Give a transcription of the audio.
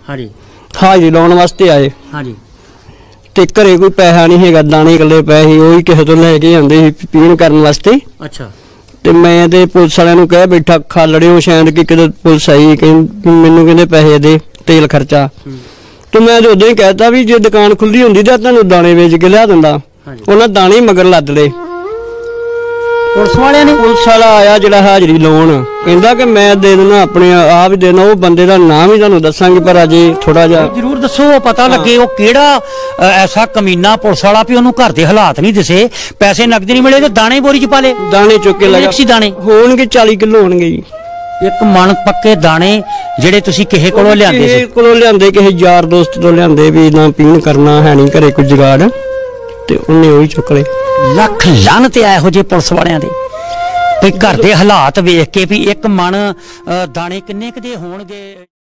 हाँ जी हाजरी लाने वास्ते आए हाँ जी ते घरे कोई पैसा नहीं है, दाने इकल्ले पए सी ओही किसे तो लैके आंदे सी पीण करन वास्ते। अच्छा ते मैं ते पुलिस वालियां नूं कह बैठा खालड़िओ शायद कि किते पुलिस आई कि मैनूं कहंदे पैसे दे तेल खर्चा। ते मैं ते उदां ही कहता भी जे दुकान खुली हुंदी तां तुहानूं दाने वेच के लिया दिंदा। उन्हां दाने ही मगर लद लए। पुलिस वाले ने पुलिस वाला आया जिहड़ा हाजरी लाउण कहंदा कि मैं दे देना अपने आप ही देना, वो बंदे दा नाम ही तुहानूं दस्सांगे पर अजे थोड़ा जिहा जरूर दसो पता लगे वो केड़ा ऐसा कमीना पुलिस वाला भी उन्होंने घर के हालात नहीं दसे, पैसे नकद नहीं मिले तो दाने बोरी च पा ले। दाने चुक के लगा दाने होणगे 40 किलो होणगे जी। एक मन पक्के दाने ਜਿਹੜੇ ਤੁਸੀਂ ਕਿਸੇ ਕੋਲੋਂ ਲਿਆਂਦੇ ਸੀ? ਕਿਸੇ ਕੋਲੋਂ ਲਿਆਂਦੇ, ਕਿਸੇ ਯਾਰ ਦੋਸਤ ਤੋਂ ਲਿਆਂਦੇ ਵੀ ਨਾ ਪੀਣ ਕਰਨਾ ਹੈ ਨਹੀਂ ਘਰੇ ਕੋਈ ਜੁਗਾੜ, ਤੇ ਉਹਨੇ ਉਹੀ ਚੁੱਕ ਲਏ। ਲੱਖ ਲਾਹਨਤ ਆ ਇਹੋ ਜਿਹੇ ਪੁਲਿਸ ਵਾਲਿਆਂ ਦੇ ਵੀ ਘਰ ਦੇ ਹਾਲਾਤ ਵੇਖ ਕੇ ਵੀ ਇੱਕ ਮਣ ਦਾਣੇ ਕਿੰਨੇ ਕੁ ਦੇ ਹੋਣਗੇ।